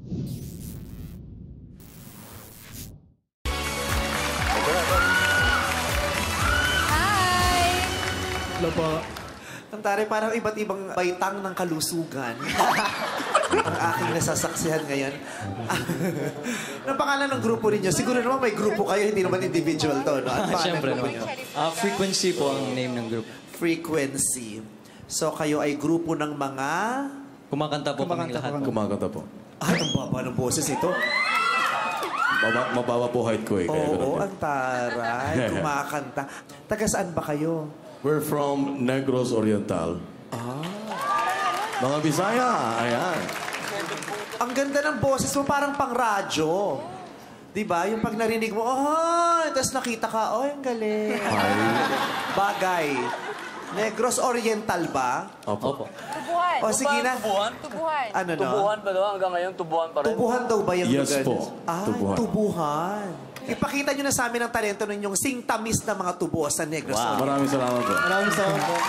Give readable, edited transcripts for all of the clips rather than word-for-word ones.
Hi! Hello po. Ang taray, parang iba't ibang baitang ng kalusugan. Ang aking nasasaksihan ngayon. Ang pangalan ng grupo ninyo, siguro naman may grupo kayo, hindi naman individual to, no? Ang pangalan Siyempre ng grupo naman. ninyo? Frequency po ang name ng group. Frequency. So, kayo ay grupo ng mga... Kumakanta po kaming lahat. Kumakanta po. Ay, ang baba ng boses ito. Mababa po height ko eh. Kaya Oo, ganun. ang taray. Kumakanta. Taga saan ba kayo? We're from Negros Oriental. Mga Bisaya. Ayan. Ang ganda ng boses mo, parang pang-radyo. Diba? Yung pag narinig mo, oh, tapos nakita ka, oh, ang galing. Bagay. Negros Oriental ba? Opo. Tubuhan. O, sige na. Tubuhan. Ano no? Tubuhan pa daw, hanggang ngayon tubuhan pa rin. Tubuhan daw ba yung Yes lugar? po. Ah, Tubuhan. tubuhan. Ipakita nyo na sa amin ang talento ninyong sing-tamis na mga tubo sa Negros Oriental. Maraming salamat po. Maraming salamat po.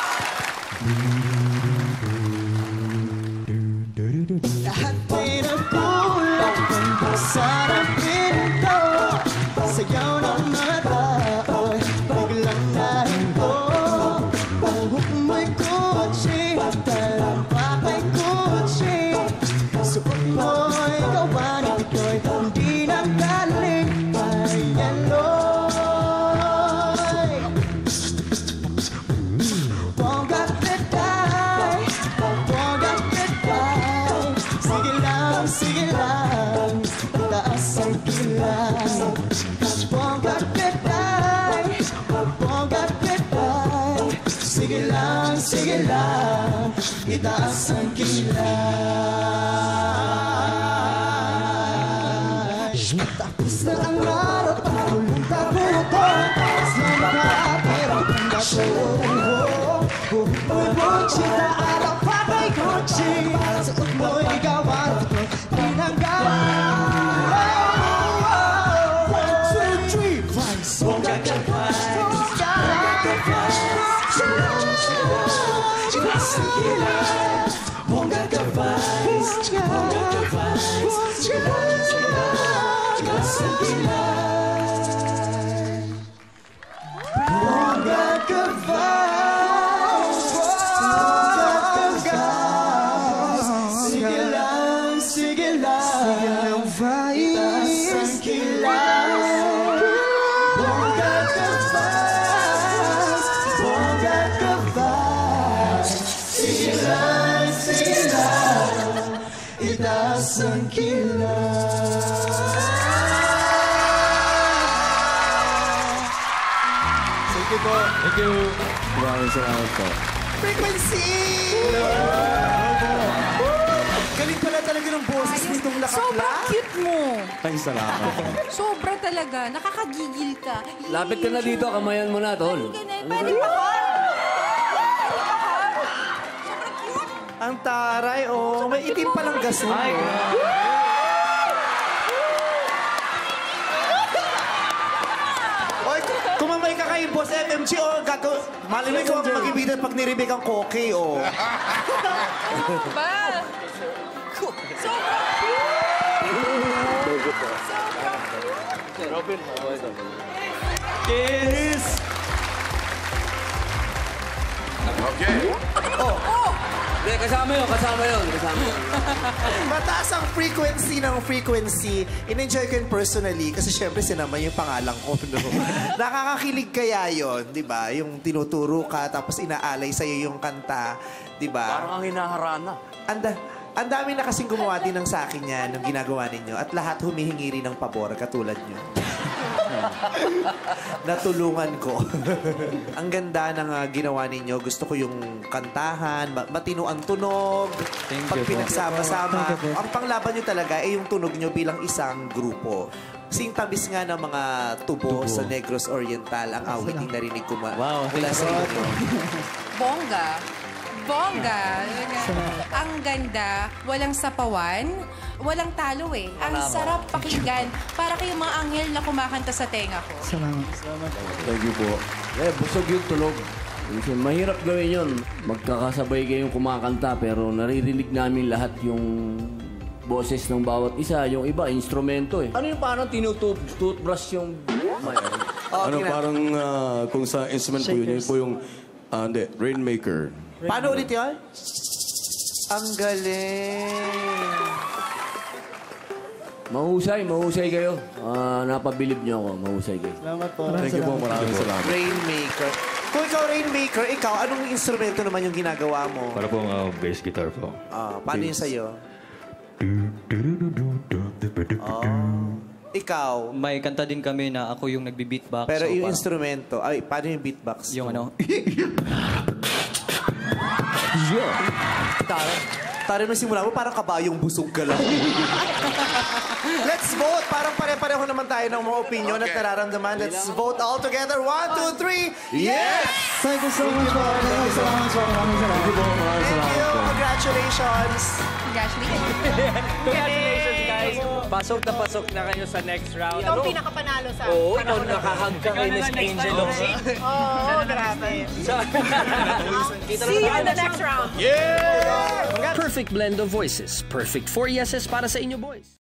Lahat pinagkulang sarap pinto sayaw ng mga tao'y biglang nahinto buhok mo'y kutsi talampak ay kutsi suot mo'y gawa ni Pitoy hindi nang galing kay Yaloy Bongga Pitay Bongga Pitay sige lang, taas ang kilang Bongga Pitay Bongga Pitay sige lang, itaas ang kilang Tapos na ang araw, pagulong tabuto Tapos na mga perang panggatong Buhay Gucci, naalaw pa kay Gucci Suot mo'y gawa ito, tinanggal 1, 2, 3, Vice Bongga ka Vice Bongga ka Vice Itaas ang kilang Bongga ka Vice Bongga ka Vice Itaas ang kilang Bongga ka Vice Sige lang, Vice Itaas ang kilang Bongga ka Vice Bongga ka Vice sige lang, itaas ang kilang Thank you po. Thank you. Maraming salamat po. Frequency! Galing pala talaga ng boses nitong Sobrang lakapla. cute mo. Ay, salamat po. Sobra talaga. Nakakagigil ka. Lapit ka na dito, kamayan mo na, tol. Pwede pa ka? Ang taray, oh. May itim palang gasol. Ay, Oy, kumamay ka kay Boss FMG, oh. Malay mo ikaw ang mag-ibigan pag niribig ang koke, oh. Ba? Sobrang kiss! Hindi, kasama yun. Mataas ang frequency ng frequency. In-enjoy ko yun personally kasi syempre sinama yung pangalan ko. No? Nakakakilig kaya yun, di ba? Yung tinuturo ka tapos inaalay sa'yo yung kanta, di ba? Parang ang hinaharana. Ang dami na kasing gumawa din ng sa akin yan, ng ginagawa ninyo. At lahat humihingi rin ng pabor, katulad nyo. Natulungan ko. Ang ganda ng ginawa ninyo. Gusto ko yung kantahan, matino ang tunog, pag pinagsama-sama. Ang panglaban nyo talaga ay yung tunog nyo bilang isang grupo. Sing-tamis nga ng mga tubo sa Negros Oriental ang awit yung narinig ko mula sa inyo. bongga. Bongga. Ang ganda, walang sapawan, walang talo eh. Ang sarap pakinggan. Para kayong mga anghel na kumakanta sa tenga ko. Thank you po. Busog yung tunog. Mahirap gawin yun. Magkakasabay kayong kumakanta pero naririnig namin lahat yung boses ng bawat isa. Yung iba, instrumento eh. Ano yung parang tinutoothbrush yung... Ano, parang kung sa instrument po yun po yung, hindi, Rainmaker. Paano ulit yun? Ang galing. Mahusay kayo. Napabilib niyo ako, mahusay kayo. Salamat po. Thank you po, maraming salamat. Rainmaker. Kung ikaw, Rainmaker, ikaw, anong instrumento naman yung ginagawa mo? Para pong bass guitar po. Paano yun sa'yo? Ikaw, May kanta din kami na ako yung nagbi-beatbox. pero so yung parang- instrumento, ay, paano yung beatbox? Yung ano? Tara na simula mo, parang kabayong busog ka lang. Let's vote. Parang pare-pareho naman tayo ng mga opinion at nararamdaman. Let's vote all together. 1, 2, 3. Yes! Thank you so much po. Maraming salamat po. Maraming salamat. Thank you po, maraming Thank salamat you. po. Congratulations. Congratulations. Congratulations, guys! Pasok na kayo sa next round. Ikaw ang pinakapanalo sa... Oo, ikaw nakahag ka kay Miss Angel. Oo, grabe. See you in the next round. Perfect blend of voices. Perfect 4 yeses para sa inyo, boys.